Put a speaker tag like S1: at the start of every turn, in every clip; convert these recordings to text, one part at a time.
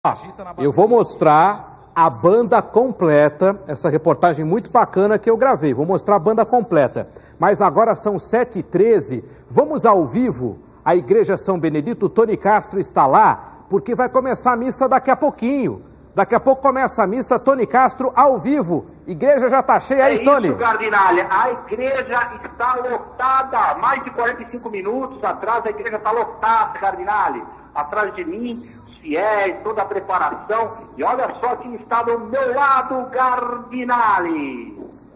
S1: Eu vou mostrar a banda completa, essa reportagem muito bacana que eu gravei, vou mostrar a banda completa. Mas agora são 7h13, vamos ao vivo, a Igreja São Benedito, o Tony Castro está lá, porque vai começar a missa daqui a pouquinho. Daqui a pouco começa a missa, Tony Castro ao vivo. Igreja já está cheia aí, Tony.
S2: Isso, Gardinalha, a igreja está lotada, mais de 45 minutos atrás a igreja está lotada, Gardinalha. Atrás de mim, fiéis, toda a preparação, e olha só quem está do meu lado, Gardinali.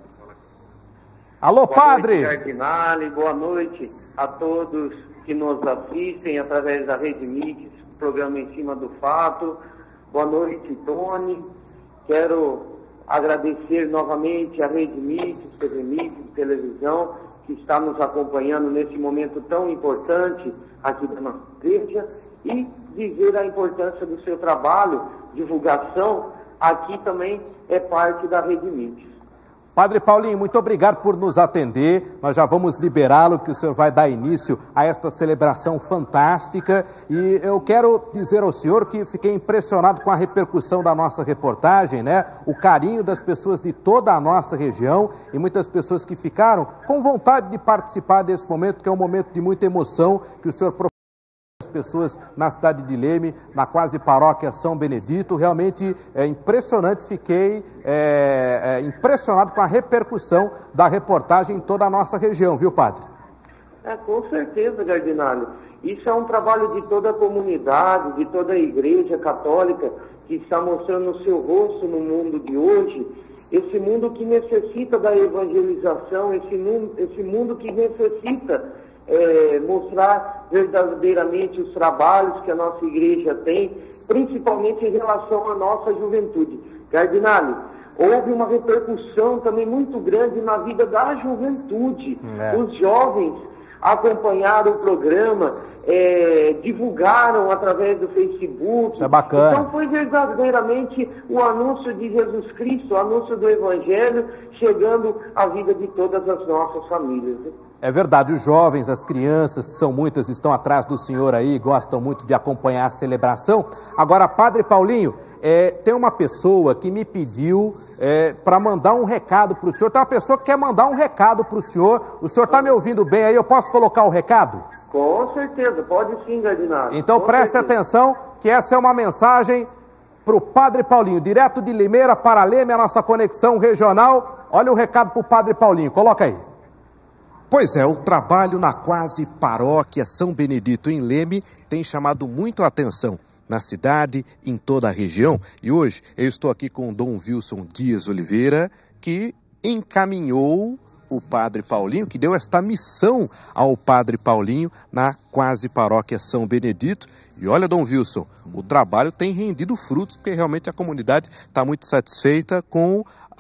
S1: Alô, padre!
S2: Boa noite, Gardinali, boa noite a todos que nos assistem através da Rede Mix, programa Em Cima do Fato. Boa noite, Tony. Quero agradecer novamente a Rede Mix, TV Mix, televisão, que está nos acompanhando nesse momento tão importante aqui da nossa igreja, e dizer a importância do seu trabalho, divulgação, aqui também é parte da Rede Mix.
S1: Padre Paulinho, muito obrigado por nos atender, nós já vamos liberá-lo, que o senhor vai dar início a esta celebração fantástica, e eu quero dizer ao senhor que fiquei impressionado com a repercussão da nossa reportagem, né? O carinho das pessoas de toda a nossa região, e muitas pessoas que ficaram com vontade de participar desse momento, que é um momento de muita emoção, que o senhor as pessoas na cidade de Leme, na quase paróquia São Benedito. Realmente é impressionante, fiquei impressionado com a repercussão da reportagem em toda a nossa região, viu, padre?
S2: Com certeza, Gardinalho. Isso é um trabalho de toda a comunidade, de toda a igreja católica, que está mostrando o seu rosto no mundo de hoje, esse mundo que necessita da evangelização, esse mundo que necessita mostrar verdadeiramente os trabalhos que a nossa igreja tem, principalmente em relação à nossa juventude. Gardinali, houve uma repercussão também muito grande na vida da juventude. Os jovens acompanharam o programa, divulgaram através do Facebook.
S1: Isso é bacana.
S2: Então foi verdadeiramente o anúncio de Jesus Cristo, o anúncio do Evangelho, chegando à vida de todas as nossas famílias.
S1: É verdade, os jovens, as crianças, que são muitas, estão atrás do senhor aí, gostam muito de acompanhar a celebração. Agora, Padre Paulinho, tem uma pessoa que me pediu para mandar um recado para o senhor. Tem uma pessoa que quer mandar um recado para o senhor. O senhor está me ouvindo bem aí? Eu posso colocar o recado?
S2: Com certeza, pode sim, Gardinaldo.
S1: Então preste atenção, que essa é uma mensagem para o Padre Paulinho, direto de Limeira para Leme, a nossa conexão regional. Olha o recado para o Padre Paulinho, coloca aí.
S3: Pois é, o trabalho na quase paróquia São Benedito em Leme tem chamado muito a atenção na cidade, em toda a região. E hoje eu estou aqui com o Dom Wilson Dias Oliveira, que encaminhou o Padre Paulinho, que deu esta missão ao Padre Paulinho na quase paróquia São Benedito. E olha, Dom Wilson, o trabalho tem rendido frutos, porque realmente a comunidade está muito satisfeita com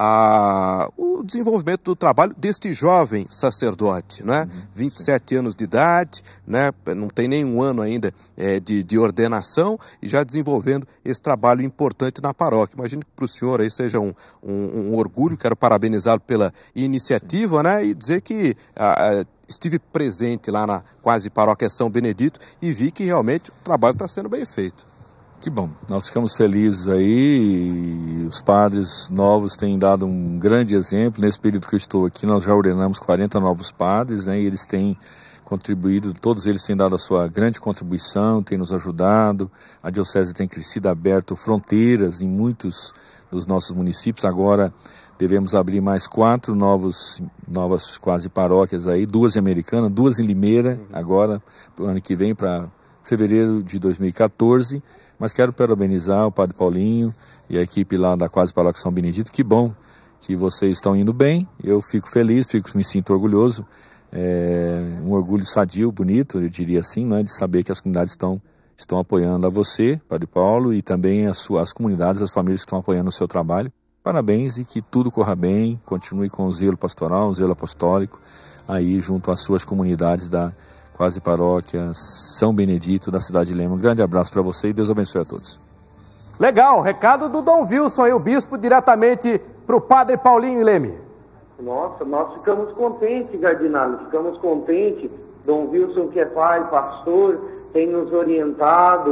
S3: o desenvolvimento do trabalho deste jovem sacerdote, né? 27 anos de idade, né? Não tem nem um ano ainda de ordenação, e já desenvolvendo esse trabalho importante na paróquia. Imagino que para o senhor aí seja um orgulho. Quero parabenizá-lo pela iniciativa, né? E dizer que estive presente lá na quase paróquia São Benedito e vi que realmente o trabalho está sendo bem feito.
S4: Que bom, nós ficamos felizes aí, e os padres novos têm dado um grande exemplo. Nesse período que eu estou aqui, nós já ordenamos 40 novos padres, né, e eles têm contribuído, todos eles têm dado a sua grande contribuição, têm nos ajudado. A diocese tem crescido, aberto fronteiras em muitos dos nossos municípios. Agora devemos abrir mais 4 novas quase paróquias aí, 2 em Americana, 2 em Limeira, agora, para o ano que vem, para fevereiro de 2014, mas quero parabenizar o Padre Paulinho e a equipe lá da quase paróquia São Benedito. Que bom que vocês estão indo bem, eu fico feliz, me sinto orgulhoso, um orgulho sadio, bonito, eu diria assim, né, de saber que as comunidades estão apoiando a você, Padre Paulo, e também as comunidades, as famílias que estão apoiando o seu trabalho. Parabéns e que tudo corra bem, continue com o zelo pastoral, o zelo apostólico, aí junto às suas comunidades da quase paróquia São Benedito da cidade de Leme. Um grande abraço para você e Deus abençoe a todos.
S1: Legal, recado do Dom Wilson aí, o bispo, diretamente para o Padre Paulinho em Leme.
S2: Nossa, nós ficamos contentes, Gardinalho, ficamos contentes. Dom Wilson, que é pai, pastor, tem nos orientado,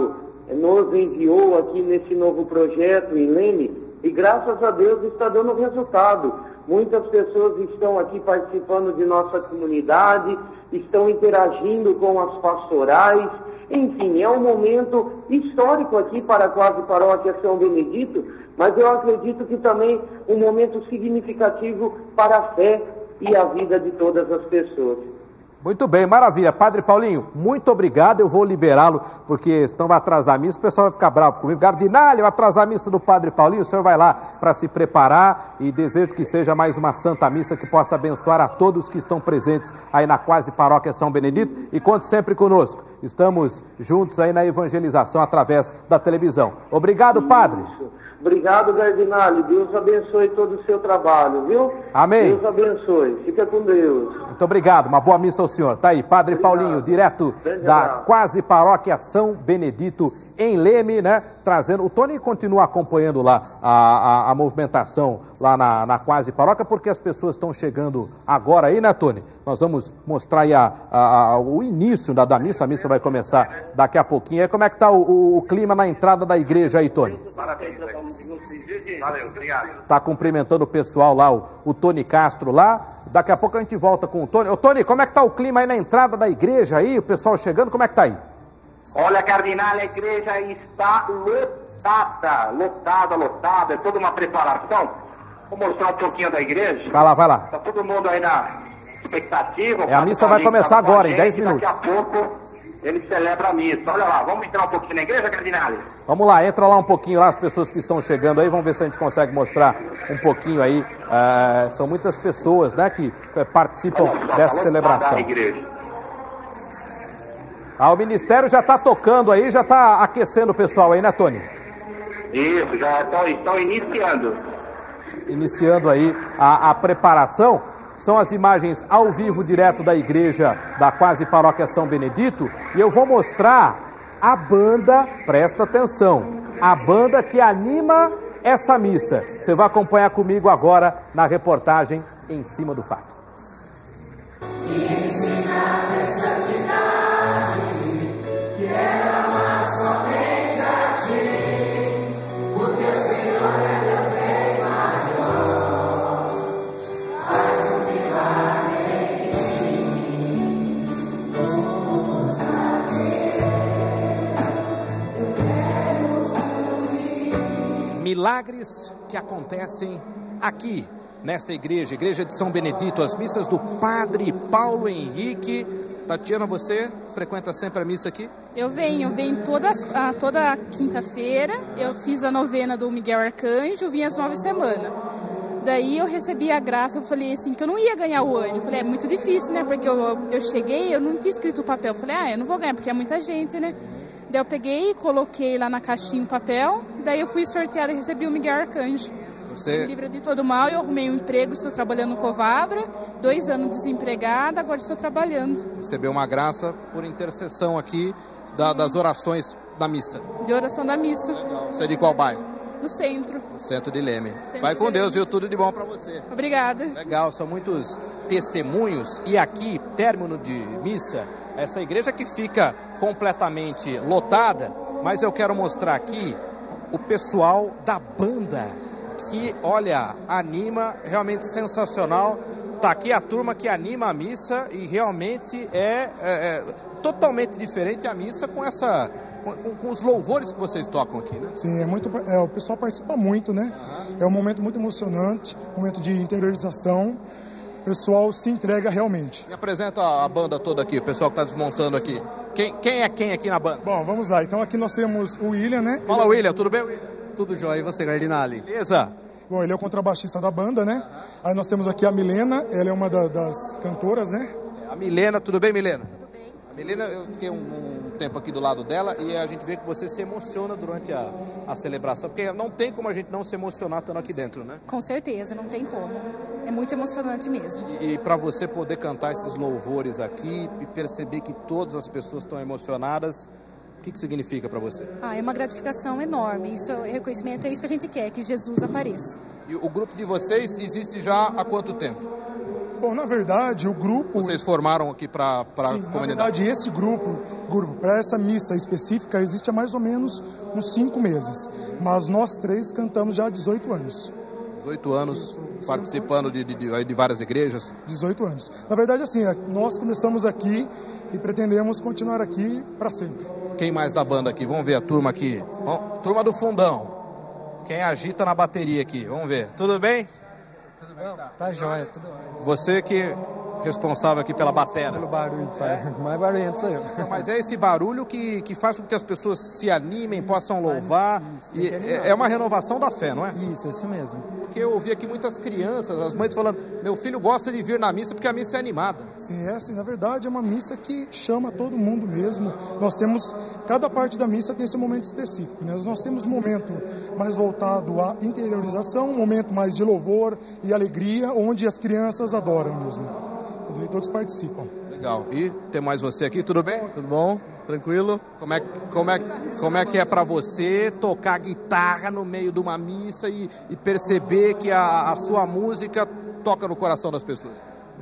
S2: nos enviou aqui nesse novo projeto em Leme, e graças a Deus está dando resultado. Muitas pessoas estão aqui participando de nossa comunidade, estão interagindo com as pastorais. Enfim, é um momento histórico aqui para a Quase Paróquia São Benedito, mas eu acredito que também um momento significativo para a fé e a vida de todas as pessoas.
S1: Muito bem, maravilha. Padre Paulinho, muito obrigado. Eu vou liberá-lo, porque senão vai atrasar a missa, o pessoal vai ficar bravo comigo. Cardinal, vai atrasar a missa do Padre Paulinho, o senhor vai lá para se preparar e desejo que seja mais uma santa missa que possa abençoar a todos que estão presentes aí na Quase Paróquia São Benedito, e conte sempre conosco. Estamos juntos aí na evangelização através da televisão. Obrigado, Padre.
S2: Obrigado, Cardinal. Deus abençoe todo o seu trabalho, viu?
S1: Amém.
S2: Deus abençoe. Fica com Deus.
S1: Muito obrigado. Uma boa missa ao senhor. Tá aí, Padre Paulinho, direto da Quase Paróquia São Benedito em Leme, né? Trazendo. O Tony continua acompanhando lá a movimentação lá na Quase Paróquia, porque as pessoas estão chegando agora aí, né, Tony? Nós vamos mostrar aí o início da missa. A missa vai começar daqui a pouquinho. Aí como é que tá o clima na entrada da igreja aí, Tony?
S5: Parabéns. Valeu, obrigado.
S1: Tá cumprimentando o pessoal lá, o Tony Castro lá. Daqui a pouco a gente volta com o Tony. Ô, Tony, como é que tá o clima aí na entrada da igreja aí? O pessoal chegando, como é que tá aí?
S5: Olha, Cardinal, a igreja está lotada. É toda uma preparação. Vou mostrar um pouquinho da igreja.
S1: Vai lá.
S5: Tá todo mundo aí na expectativa.
S1: A missa vai começar agora, em 10 minutos.
S5: Daqui a pouco ele celebra a missa. Olha lá, vamos entrar um pouquinho na igreja, Cardinal?
S1: Vamos lá, entra lá um pouquinho lá, as pessoas que estão chegando aí, vamos ver se a gente consegue mostrar um pouquinho aí. São muitas pessoas, né, que participam dessa celebração. O ministério já está tocando aí, já está aquecendo o pessoal aí, né, Tony?
S5: Isso, já estão iniciando.
S1: Iniciando aí a preparação. São as imagens ao vivo, direto da igreja da Quase Paróquia São Benedito. E eu vou mostrar a banda, presta atenção, a banda que anima essa missa. Você vai acompanhar comigo agora na reportagem Em Cima do Fato. Milagres que acontecem aqui, nesta igreja de São Benedito, as missas do Padre Paulo Henrique. Tatiana, você frequenta sempre a missa aqui?
S6: Eu venho toda quinta-feira. Eu fiz a novena do Miguel Arcanjo, vim às 9 semanas. Daí eu recebi a graça, eu falei assim, que eu não ia ganhar o anjo. Eu falei, é muito difícil, né? Porque eu cheguei, eu não tinha escrito o papel. Eu falei, eu não vou ganhar, porque é muita gente, né? Daí eu peguei, coloquei lá na caixinha o papel, daí eu fui sorteada e recebi o Miguel Arcanjo. Você me livra de todo mal, eu arrumei um emprego, estou trabalhando no Covabra, 2 anos desempregada, agora estou trabalhando.
S1: Recebeu uma graça por intercessão aqui das orações da missa.
S6: De oração da missa.
S1: Legal. Você é de qual bairro?
S6: No centro.
S1: No centro de Leme. Vai com Deus, viu? Tudo de bom para você.
S6: Obrigada.
S1: Legal, são muitos testemunhos. E aqui, término de missa, essa igreja que fica completamente lotada, mas eu quero mostrar aqui o pessoal da banda, que, olha, anima, realmente sensacional. Tá aqui a turma que anima a missa e realmente é totalmente diferente a missa com os louvores que vocês tocam aqui, né?
S7: Sim, o pessoal participa muito, né? É um momento muito emocionante, um momento de interiorização. O pessoal se entrega realmente.
S1: Me apresenta a banda toda aqui, o pessoal que está desmontando aqui. Quem é quem aqui na banda?
S7: Bom, vamos lá. Então aqui nós temos o William, né?
S1: Fala, William, tudo bem, William?
S8: Tudo jóia, e você, Cardinale?
S1: Beleza.
S7: Bom, ele é o contrabaixista da banda, né? Aí nós temos aqui a Milena, ela é uma das cantoras, né?
S1: A Milena, tudo bem, Milena? Tudo bem. A Milena, eu fiquei um tempo aqui do lado dela e a gente vê que você se emociona durante a celebração, porque não tem como a gente não se emocionar estando aqui dentro, né?
S9: Com certeza, não tem como. É muito emocionante mesmo.
S1: E para você poder cantar esses louvores aqui e perceber que todas as pessoas estão emocionadas, o que significa para você?
S9: É uma gratificação enorme. Isso é reconhecimento, é isso que a gente quer, que Jesus apareça.
S1: E o grupo de vocês existe já há quanto tempo?
S7: Bom, na verdade, o grupo...
S1: Vocês formaram aqui para a comunidade?
S7: Na verdade, esse grupo para essa missa específica, existe há mais ou menos uns 5 meses. Mas nós 3 cantamos já há 18 anos.
S1: 18 anos participando de várias igrejas?
S7: 18 anos. Na verdade, assim, nós começamos aqui e pretendemos continuar aqui para sempre.
S1: Quem mais da banda aqui? Vamos ver a turma aqui. Turma do fundão. Quem agita na bateria aqui? Vamos ver. Tudo bem?
S8: Tudo bem? Tá jóia, tudo bem.
S1: Você que responsável aqui pela bateria.
S8: Pelo barulho, mais barulhento sou eu.
S1: Mas é esse barulho que faz com que as pessoas se animem, possam louvar. E é uma renovação da fé, não é?
S8: Isso mesmo.
S1: Porque eu ouvi aqui muitas crianças, as mães falando, meu filho gosta de vir na missa porque a missa é animada.
S7: Sim, assim, na verdade é uma missa que chama todo mundo mesmo. Nós temos, cada parte da missa tem seu momento específico, né? Nós temos um momento mais voltado à interiorização, um momento mais de louvor e alegria, onde as crianças adoram mesmo. E todos participam.
S1: Legal. E tem mais você aqui, tudo bem?
S8: Tudo bom? Tranquilo?
S1: Como é que é para você tocar guitarra no meio de uma missa e perceber que a sua música toca no coração das pessoas?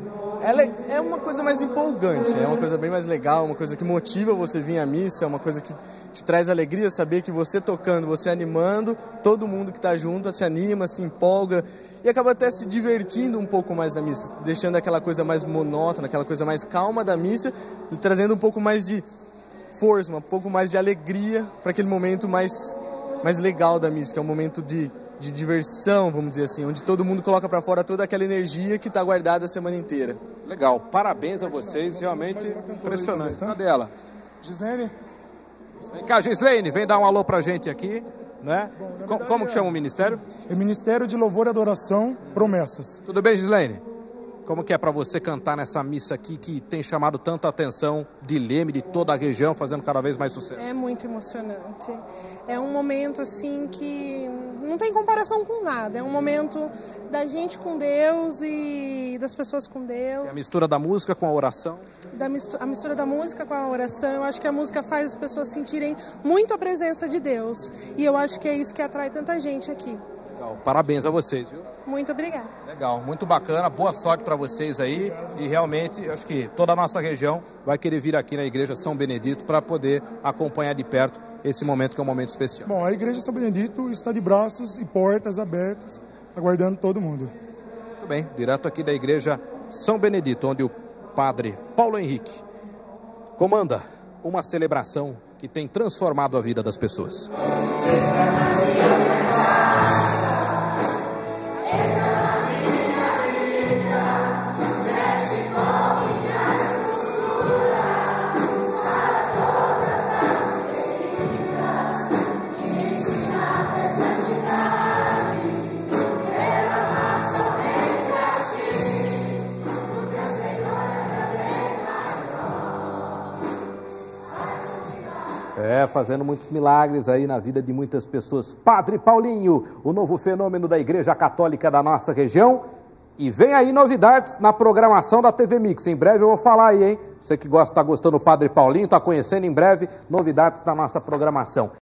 S8: É uma coisa mais empolgante, é uma coisa bem mais legal, uma coisa que motiva você vir à missa, é uma coisa que te traz alegria saber que você tocando, você animando, todo mundo que está junto se anima, se empolga e acaba até se divertindo um pouco mais da missa, deixando aquela coisa mais monótona, aquela coisa mais calma da missa e trazendo um pouco mais de força, um pouco mais de alegria para aquele momento mais legal da missa, que é um momento de diversão, vamos dizer assim, onde todo mundo coloca para fora toda aquela energia que está guardada a semana inteira.
S1: Legal, parabéns a vocês, realmente impressionante. Cadê ela?
S7: Gislene?
S1: Vem cá, Gislene, vem dar um alô pra gente aqui, né? Bom, como que chama o ministério?
S7: É Ministério de Louvor e Adoração Promessas.
S1: Tudo bem, Gislene? Como que é para você cantar nessa missa aqui que tem chamado tanta atenção de Leme, de toda a região, fazendo cada vez mais sucesso?
S10: É muito emocionante. É um momento assim que não tem comparação com nada. É um momento da gente com Deus e das pessoas com Deus.
S1: É a mistura da música com a oração?
S10: A mistura da música com a oração. Eu acho que a música faz as pessoas sentirem muito a presença de Deus. E eu acho que é isso que atrai tanta gente aqui.
S1: Legal. Parabéns a vocês, viu?
S10: Muito obrigada.
S1: Legal, muito bacana, boa sorte para vocês aí e realmente acho que toda a nossa região vai querer vir aqui na Igreja São Benedito para poder acompanhar de perto esse momento que é um momento especial.
S7: Bom, a Igreja São Benedito está de braços e portas abertas, aguardando todo mundo.
S1: Muito bem, direto aqui da Igreja São Benedito, onde o Padre Paulo Henrique comanda uma celebração que tem transformado a vida das pessoas. Fazendo muitos milagres aí na vida de muitas pessoas. Padre Paulinho, o novo fenômeno da Igreja Católica da nossa região. E vem aí novidades na programação da TV Mix. Em breve eu vou falar aí, hein? Você que está gostando do Padre Paulinho, está conhecendo em breve novidades da nossa programação.